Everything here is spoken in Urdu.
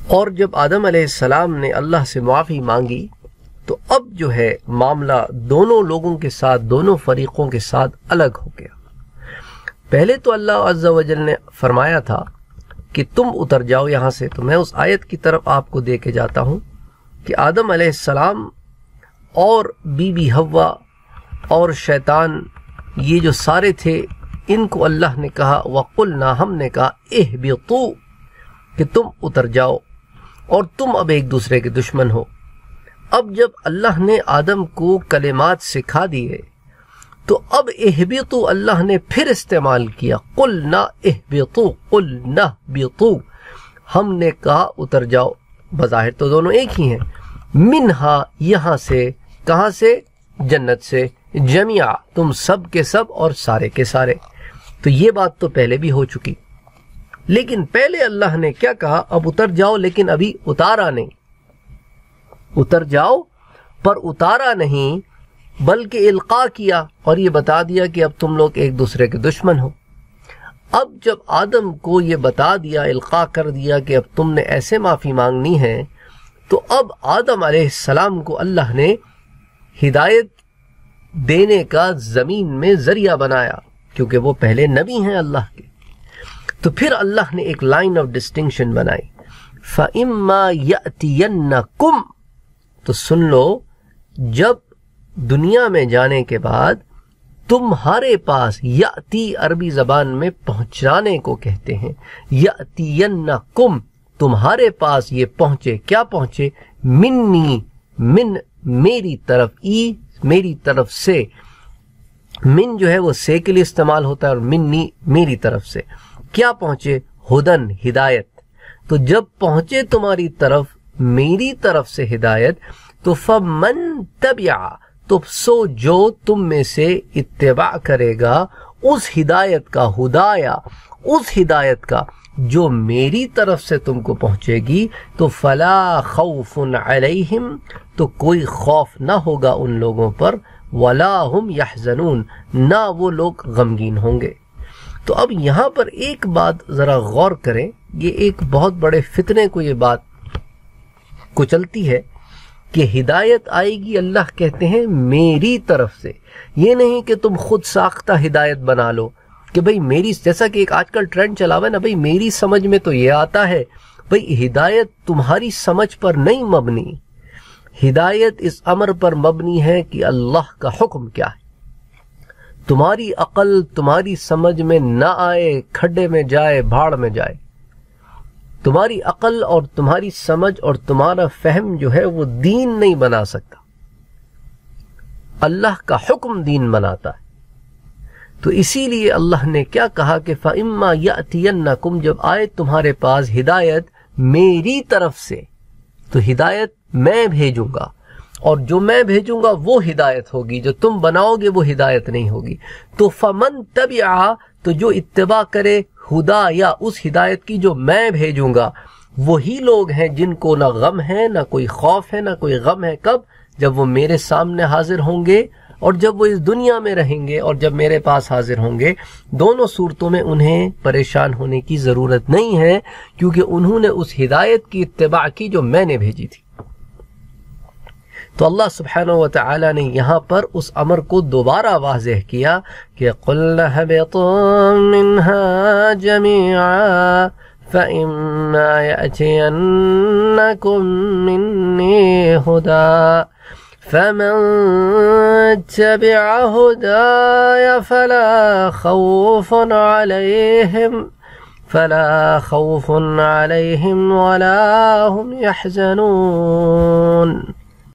اور جب آدم علیہ السلام نے اللہ سے معافی مانگی تو اب جو ہے معاملہ دونوں لوگوں کے ساتھ، دونوں فریقوں کے ساتھ الگ ہو گیا۔ پہلے تو اللہ عز و جل نے فرمایا تھا کہ تم اتر جاؤ یہاں سے، تو میں اس آیت کی طرف آپ کو دے کے جاتا ہوں کہ آدم علیہ السلام اور بی بی حوا اور شیطان، یہ جو سارے تھے، ان کو اللہ نے کہا وَقُلْنَا، ہم نے کہا اِهْبِطُوا، کہ تم اتر جاؤ اور تم اب ایک دوسرے کے دشمن ہو۔ اب جب اللہ نے آدم کو کلمات سکھا دیے تو اب اِهْبِطُوا اللہ نے پھر استعمال کیا، قُلْنَا اِهْبِطُوا، قُلْنَا اهْبِطُوا، ہم نے کہا اتر جاؤ۔ بظاہر تو دونوں ایک ہی ہیں، منہا، یہاں سے، کہاں سے؟ جنت سے، جميعا، تم سب کے سب اور سارے کے سارے۔ تو یہ بات تو پہلے بھی ہو چکی، لیکن پہلے اللہ نے کیا کہا؟ اب اتر جاؤ، لیکن ابھی اتارا نہیں۔ اتر جاؤ پر اتارا نہیں، بلکہ القاء کیا اور یہ بتا دیا کہ اب تم لوگ ایک دوسرے کے دشمن ہو۔ اب جب آدم کو یہ بتا دیا، القاء کر دیا کہ اب تم نے ایسے معافی مانگنی ہے، تو اب آدم علیہ السلام کو اللہ نے ہدایت دینے کا زمین میں ذریعہ بنایا، کیونکہ وہ پہلے نبی ہیں اللہ کے۔ تو پھر اللہ نے ایک لائن آف ڈسٹنکشن بنائی، فَإِمَّا يَأْتِيَنَّكُمْ، تو سن لو، جب دنیا میں جانے کے بعد تمہارے پاس، یاتی عربی زبان میں پہنچانے کو کہتے ہیں، یاتینکم، تمہارے پاس یہ پہنچے، کیا پہنچے؟ منی، من، میری طرف، ای میری طرف سے، من جو ہے وہ سے کے لیے استعمال ہوتا ہے، اور منی میری طرف سے، کیا پہنچے؟ ہدن، ہدایت۔ تو جب پہنچے تمہاری طرف، میری طرف سے ہدایت، تو فمن تبع، تو سو جو تم میں سے اتباع کرے گا اس ہدایت کا، ہدایا، اس ہدایت کا جو میری طرف سے تم کو پہنچے گی، تو فلا خوف علیہم، تو کوئی خوف نہ ہوگا ان لوگوں پر، ولا ہم یحزنون، نہ وہ لوگ غمگین ہوں گے۔ تو اب یہاں پر ایک بات ذرا غور کریں، یہ ایک بہت بڑے فتنے کو یہ بات کچلتی ہے کہ ہدایت آئے گی، اللہ کہتے ہیں میری طرف سے، یہ نہیں کہ تم خود ساختہ ہدایت بنا لو کہ بھئی میری، جیسا کہ ایک آج کل ٹرینڈ چلا ہوا ہے نا، بھئی میری سمجھ میں تو یہ آتا ہے۔ بھئی ہدایت تمہاری سمجھ پر نہیں مبنی، ہدایت اس امر پر مبنی ہے کہ اللہ کا حکم کیا ہے۔ تمہاری عقل تمہاری سمجھ میں نہ آئے، کھڈے میں جائے، بھاڑ میں جائے۔ تمہاری عقل اور تمہاری سمجھ اور تمہارا فہم جو ہے وہ دین نہیں بنا سکتا، اللہ کا حکم دین بناتا ہے۔ تو اسی لیے اللہ نے کیا کہا کہ فَإِمَّا يَأْتِيَنَّكُمْ، جب آئے تمہارے پاس ہدایت میری طرف سے، تو ہدایت میں بھیجوں گا، اور جو میں بھیجوں گا وہ ہدایت ہوگی، جو تم بناؤ گے وہ ہدایت نہیں ہوگی۔ تو فمن تبع، تو جو اتباع کرے ہدا یا اس ہدایت کی جو میں بھیجوں گا، وہی لوگ ہیں جن کو نہ غم ہے، نہ کوئی خوف ہے، نہ کوئی غم ہے۔ کب؟ جب وہ میرے سامنے حاضر ہوں گے، اور جب وہ اس دنیا میں رہیں گے، اور جب میرے پاس حاضر ہوں گے، دونوں صورتوں میں انہیں پریشان ہونے کی ضرورت نہیں ہے، کیونکہ انہوں نے اس ہدایت کی اتباع کی جو میں نے بھیجی تھی۔ تو اللہ سبحانہ وتعالی نے یہاں پر اس امر کو دوبارہ واضح کیا کہ قُلْ اهْبِطُوا مِنْهَا جَمِيعًا فَإِمَّا يَأْتِيَنَّكُمْ مِنِّي هُدًى فَمَن تَبِعَ هُدَايَ فَلَا خَوْفٌ عَلَيْهِمْ وَلَا هُمْ يَحْزَنُونَ۔